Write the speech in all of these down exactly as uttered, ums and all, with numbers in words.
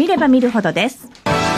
見れば見るほどです。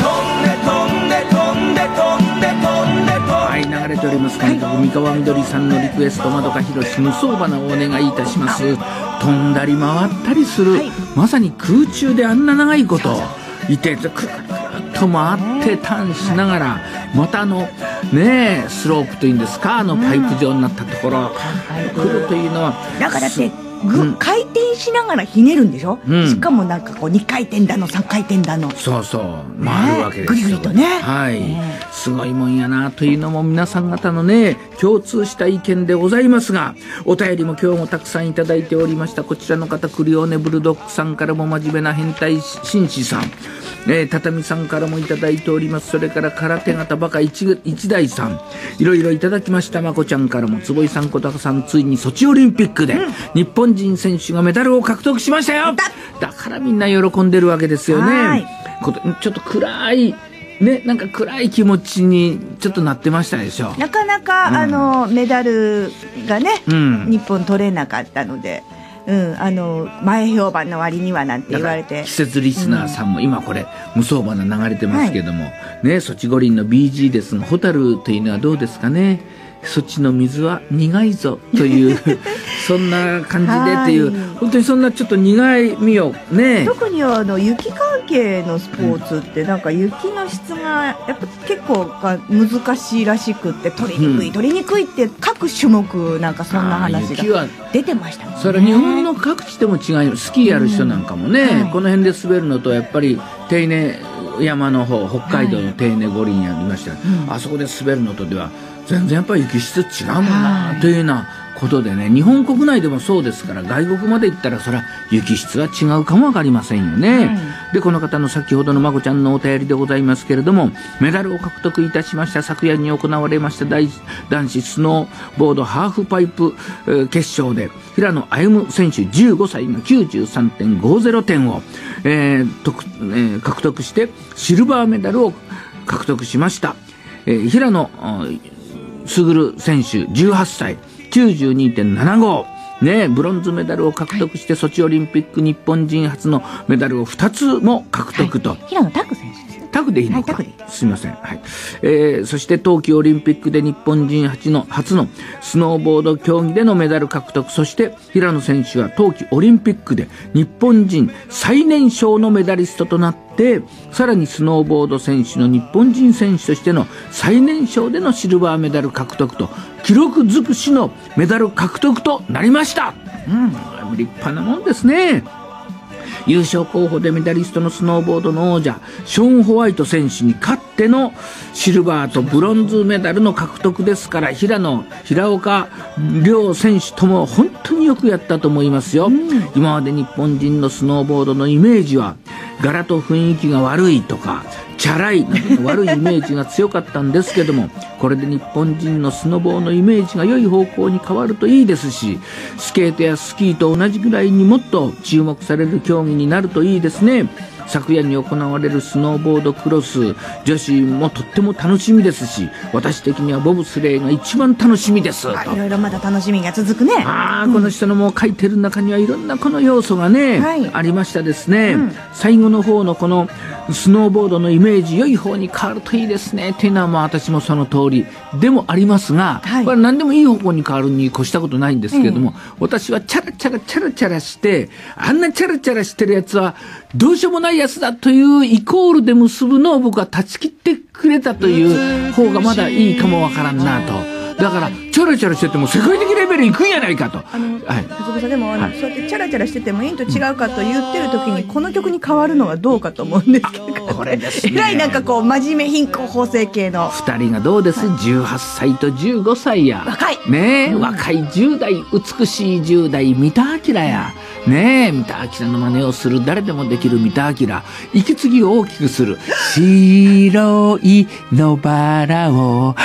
はい、流れております。とにかく三河みどりさんのリクエスト、まどかひろし無双花をお願いいたします。飛んだり回ったりする、はい、まさに空中であんな長いこといて、くるくると回ってターンしながら、またあのねえスロープというんですか、あのパイプ状になったところ、うん、来るというのはだからってぐ、うん、回転しながらひねるんでしょ、うん、しかもなんかこうにかい転だのさんかい転だの、 そうそう回るわけですよ、 ね、ぐりぐりとね、 はい、ね、すごいもんやなというのも皆さん方のね共通した意見でございますが、お便りも今日もたくさんいただいておりました。こちらの方、クリオネブルドッグさんからも真面目な変態紳士さん、えー、畳さんからもいただいております。それから空手型バカ一, 一大さん、いろいろいただきました。まこちゃんからも、坪井さん、小高さん、ついにソチオリンピックで、うん、日本人選手がメダルを獲得しましたよ。 だ, だからみんな喜んでるわけですよね。ちょっと暗いね、なんか暗い気持ちにちょっとなってましたでしょ。 なかなか、うん、あのメダルがね、うん、日本取れなかったので、うん、あの前評判の割にはなんて言われて、 季節リスナーさんも、うん、今これ無双花流れてますけども、はい、ね、ソチ五輪の ビージー ですが、ホタルというのはどうですかね。ソチの水は苦いぞというそんな感じでっていう、本当にそんなちょっと苦いみをね。 特にあの雪関係のスポーツってなんか雪の質がやっぱ結構難しいらしくって、取りにくい、うん、取りにくいって各種目なんかそんな話が出てましたもんね。 それ日本の各地でも違い、スキーやる人なんかもね、うん、はい、この辺で滑るのとやっぱり手稲山の方、北海道の手稲五輪やりました、はい、うん、あそこで滑るのとでは全然やっぱり雪質違うもんなというようなことでね、日本国内でもそうですから、外国まで行ったらそれは雪質は違うかもわかりませんよね、はい、でこの方の先ほどのまこちゃんのお便りでございますけれども、メダルを獲得いたしました昨夜に行われました男子スノーボードハーフパイプ、えー、決勝で平野歩夢選手じゅうごさいが きゅうじゅうさんてんごゼロ 点を、えーとえー、獲得してシルバーメダルを獲得しました、えー、平野卓選手じゅうはっさい きゅうじゅうにてんななご ね、ブロンズメダルを獲得して、はい、ソチオリンピック日本人初のメダルをふたつも獲得と、はい、 平野拓選手ですね。 タクでいいのか、はい、すみません、はい、えー、そして冬季オリンピックで日本人初の初のスノーボード競技でのメダル獲得、そして平野選手は冬季オリンピックで日本人最年少のメダリストとなって、さらにスノーボード選手の日本人選手としての最年少でのシルバーメダル獲得と、記録尽くしのメダル獲得となりました、うん、立派なもんですね。優勝候補でメダリストのスノーボードの王者ショーン・ホワイト選手に勝ってのシルバーとブロンズメダルの獲得ですから、平野平岡両選手とも本当によくやったと思いますよ、うん、今まで日本人のスノーボードのイメージは柄と雰囲気が悪いとかチャラい悪いイメージが強かったんですけども、これで日本人のスノボーのイメージが良い方向に変わるといいですし、スケートやスキーと同じぐらいにもっと注目される競技になるといいですね。昨夜に行われるスノーボードクロス女子もとっても楽しみですし、私的にはボブスレーが一番楽しみです。 いろいろまだ楽しみが続くね。 あ、うん、この人のもう書いてる中にはいろんなこの要素がね、はい、ありましたですね、うん、最後の方のこのスノーボードのイメージ良い方に変わるといいですねっていうのは、まあ私もその通りでもありますが、はい、これ何でもいい方向に変わるに越したことないんですけれども、うん、私はチャラチャラチャラチャラして、あんなチャラチャラしてるやつはどうしようもないやつだというイコールで結ぶのを僕は断ち切ってくれたという方がまだいいかもわからんなと。だからチャラチャラしてても世界的レベルいくんやないかと。 あの、はい、細さんでも、はい、そうやってチャラチャラしててもいいと違うかと言ってる時に、この曲に変わるのはどうかと思うんですけど、 これですね、 えらいなんかこう真面目貧困法制系のふたりがどうです、はい、じゅうはっさいとじゅうごさいや若いねえ、うん、若いじゅう代、美しいじゅう代三田明やねえ、三田明の真似をする誰でもできる三田明、息継ぎを大きくする白い野バラを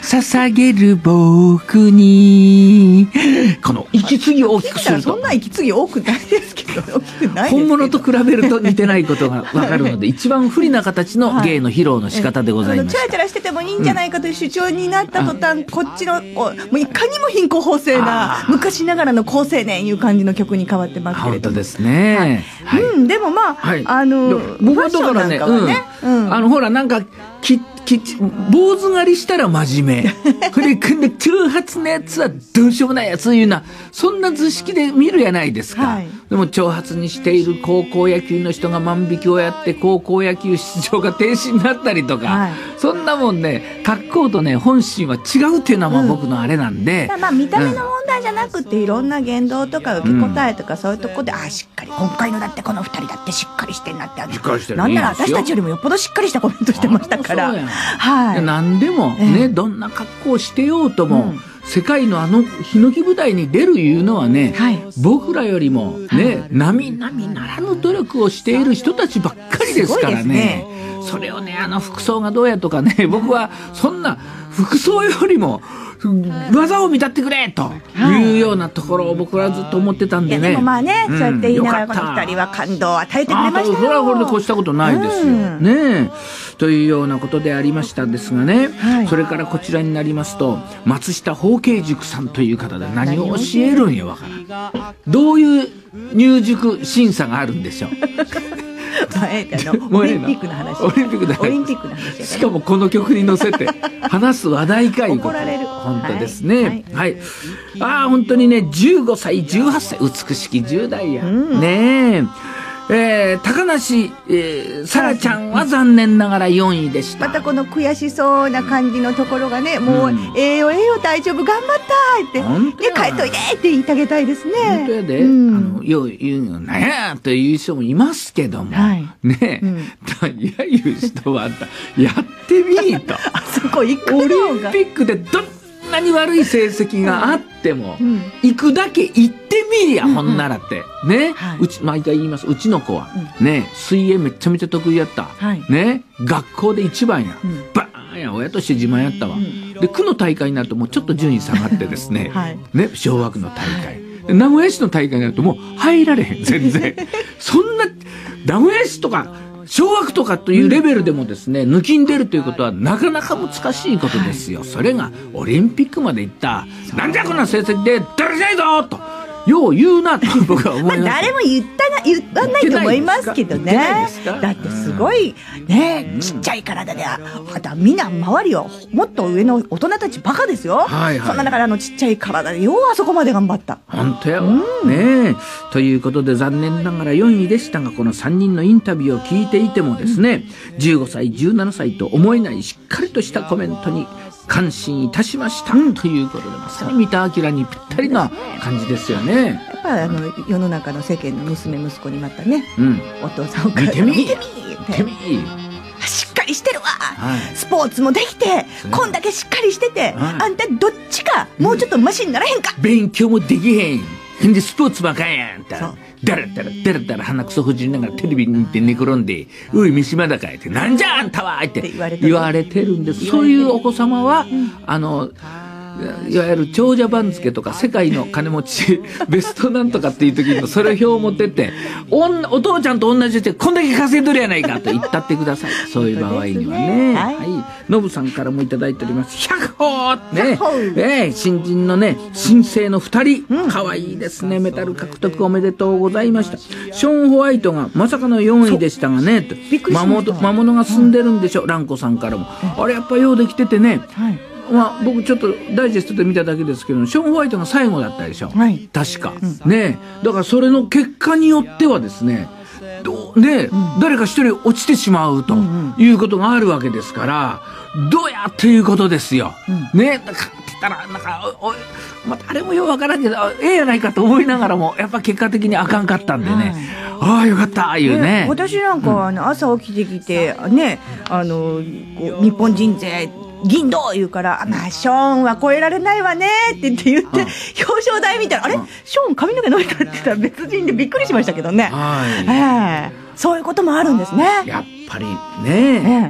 捧げる僕に、この息継ぎを大きくすると。 そんな息継ぎ多くないですけど、大きくないですけど。 本物と比べると似てないことがわかるので、一番不利な形の芸の披露の仕方でございます。 チャラチャラしててもいいんじゃないかという主張になった途端、うん、こっちの、もういかにも貧困法制な、昔ながらの好青年いう感じの曲に変わってますけれども。 本当ですね。 はいはい、うん、でもまあ、はい、あの、 僕はだからね、うん、あの、ほら、なんか、きき坊主狩りしたら真面目。これ、長髪のやつはどうしようもないやついうな、そんな図式で見るやないですか。はい、でも、長髪にしている高校野球の人が万引きをやって、高校野球出場が停止になったりとか、はい、そんなもんね、格好とね、本心は違うっていうのは僕のあれなんで。 うん、まあ、見た目の問題じゃなくて、うん、いろんな言動とか受け答えとか、そういうとこで、うん、ああ、しっかり、今回のだってこの二人だってしっかりしてんなって、しっかりしてる。なんなら私たちよりもよっぽどしっかりしたコメントしてましたから。 はい。何でもね、えー、どんな格好をしてようとも、うん、世界のあのヒノキ舞台に出るいうのはね、はい、僕らよりもね、並々ならぬ努力をしている人たちばっかりですからね。それをね、あの服装がどうやとかね、僕はそんな服装よりも技を見たってくれというようなところを僕はずっと思ってたんでね。 でもまあね、うん、そうやって言いながらこの二人は感動を与えてくれましたよ。 それはこれで越したことないですよ、うん、ねというようなことでありましたですがね、はい、それからこちらになりますと、松下法慶塾さんという方で何を教えるんやわからん。どういう入塾審査があるんでしょう。 前あのオリンピックの話、 オリンピックの話、 オリンピックの話、 しかもこの曲に乗せて話す話題かいうこと。 怒られる。 本当ですね。はい。はいはい、ああ本当にね、じゅうごさいじゅうはっさい美しきじゅう代や、うん、ねえ。えー、高梨、えー、沙羅ちゃんは残念ながらよんいでした。 またこの悔しそうな感じのところがね、もう、うん、ええよええよ大丈夫頑張ったってで帰っといでって言ってあげたいですね。 本当やで、うん、あのよう言うのなんやという人もいますけども、はい、ねえ、うん、いや言う人はあったやってみーとあそこ行くのがオリンピックでどんなに悪い成績があっても、うん、行くだけ行ってみりや、うん、ほんならってね、はい、うち毎回言います。うちの子は、うん、ね水泳めちゃめちゃ得意やった、はい、ね学校で一番や、うん、バーンや親として自慢やったわ、うん、で区の大会になるともうちょっと順位下がってですね、はい、ね小学の大会、はい、名古屋市の大会になるともう入られへん全然そんな名古屋市とか小学とかというレベルでもですね、うん、抜きん出るということはなかなか難しいことですよ、はい、それがオリンピックまで行ったなんじゃこんな成績でだらしないぞとよう言うなと僕は思います。 誰も言ったな言わないと思いますけどね。だってすごいね、うん、ちっちゃい体で、あとみんな周りはもっと上の大人たちバカですよ。はいはい、そんな中であのちっちゃい体でようあそこまで頑張った。 本当やわ、うん、ねえということで残念ながらよんいでしたが、このさんにんのインタビューを聞いていてもですね、うん、じゅうごさいじゅうななさいと思えないしっかりとしたコメントに感心いたしました、うん、ということでまさに三田明にぴったりな感じですよね。 やっぱりあの世の中の世間の娘息子にまたね、うん、お父さんお母さん見てみ見てみしっかりしてるわ、はい、スポーツもできてこんだけしっかりしてて、はい、あんたどっちかもうちょっとマシにならへんか、 うん、勉強もできへんんでスポーツばかやんってだらだらだらだら鼻くそほじりながらテレビに行って寝転んで「おい三島だかい」って「なんじゃあんたは」って言われてるんです。そういうお子様は、うん、あのいわゆる長者番付とか世界の金持ちベストなんとかっていう時にそれを表を持ってってお, お父ちゃんと同じでこんだけ稼いどるやないかと言ったってください。そういう場合にはね、はい、ノブさんからもいただいております。ひゃくほーね、えー、新人のね新星のふたりかわいいですね。メダル獲得おめでとうございました。ショーン・ホワイトがまさかのよんいでしたがねと魔物魔物が住んでるんでしょ、うん、ランコさんからもあれやっぱようできててね、はい、まあ、僕ちょっとダイジェストで見ただけですけどショーン・ホワイトが最後だったでしょ、はい、確か、うん、ねだからそれの結果によってはですねどね、うん、誰か一人落ちてしまうということがあるわけですから、どうやっていうことですよ、うん、ねだからって言ったらなんかおお、まあ、あれもようわからんけどええやないかと思いながらもやっぱ結果的にあかんかったんでね、はい、ああよかったあいうね、 私なんか、うん、あの朝起きてきてねあのこう日本人勢銀銅言うから、まあ、ショーンは超えられないわねって言って言って、うん、表彰台見たら、あれ、うん、ショーン髪の毛伸びたって言ったら別人でびっくりしましたけどね。はい、えー、そういうこともあるんですね。 やっぱりね、ねやっぱ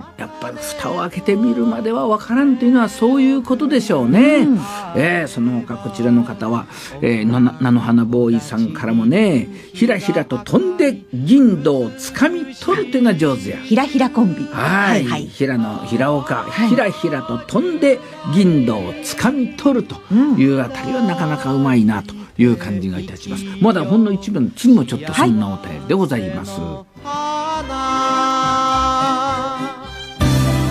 ぱ蓋を開けてみるまでは分からんというのはそういうことでしょうね、うん、えー、その他こちらの方は、えー、菜の花ボーイさんからもね、ひらひらと飛んで銀銅をつかみ取るというのが上手や。 ひらひらコンビ。 はい、はい、平野平岡、はい、ひらひらと飛んで銀銅をつかみ取るというあたりはなかなかうまいなという感じがいたします。まだほんの一部の次もちょっとそんなお便りでございます。はい。